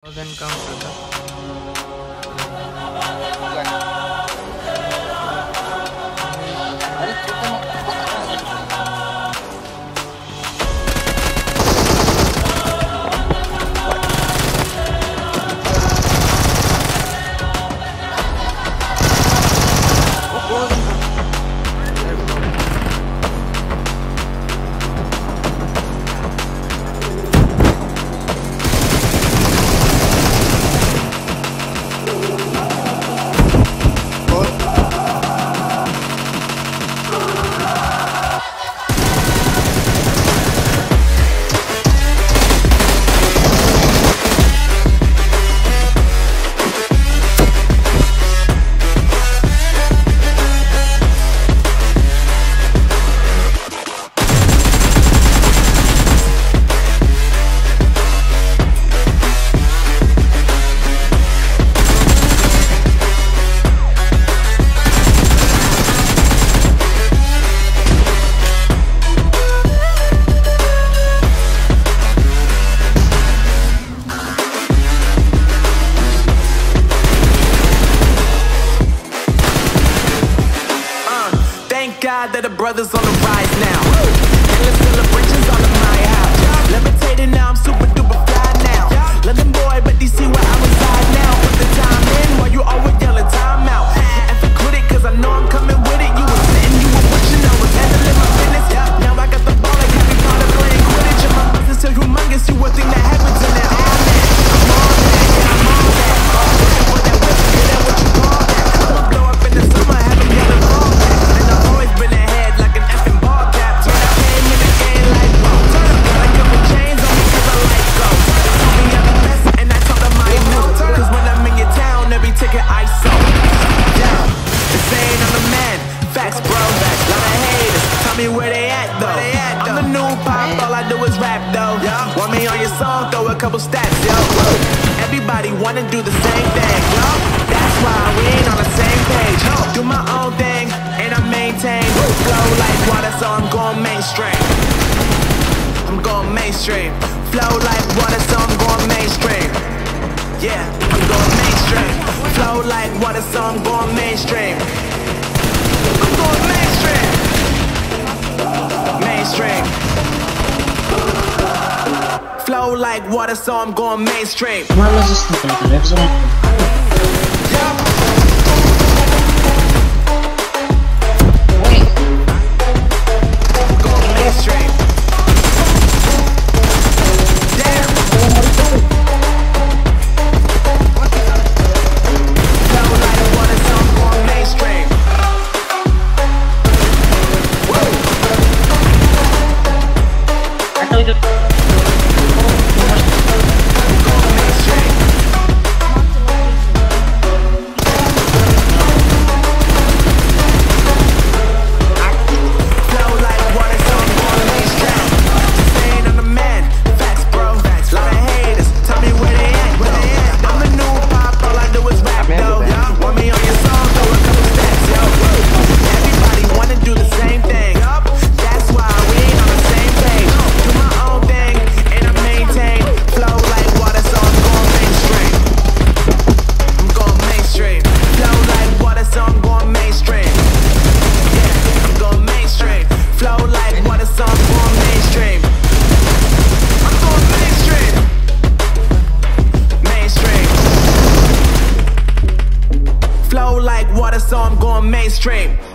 Then come to the God that the brothers on the rise now. Endless celebrations all in my house. Levitating now, I'm super duper fly now. London boy, but DC where I reside now. Put the time in while you always yelling time out. And for quit it, cause I know I'm coming with it. You were sitting, you were watching, I was handling my business. Now I got the ball like Harry Potter playing Quidditch. And my business so humongous, you would think that happens in it. I'm on that, yeah, I'm on that. Looking for that whip, get that what you call that. I'ma blow up in the summer, have them yelling all that. And I've always been ahead like an effing ball cap. Turn I came in the game like ball. Turn up, got a couple chains on me cause I like gold. They told me I'm the best and I told them I know. Cause when I'm in your town, every ticket I sold. Yeah, they saying I'm the man. Facts, bro. Lot of haters. Tell me where they at though. I'm the new pop, all I do is rap though. Want me on your song, throw a couple stats, yo. Everybody wanna do the same thing, yo. That's why we ain't on the same page. Do my own thing and I maintain. Flow like water, so I'm going mainstream. I'm going mainstream. Flow like water, so I'm going mainstream. Yeah, I'm going mainstream. Flow like water, so I'm going mainstream. I'm going mainstream. Mainstream. Flow like water, so I'm going mainstream. Мало заснуть, я взял. So I'm going mainstream.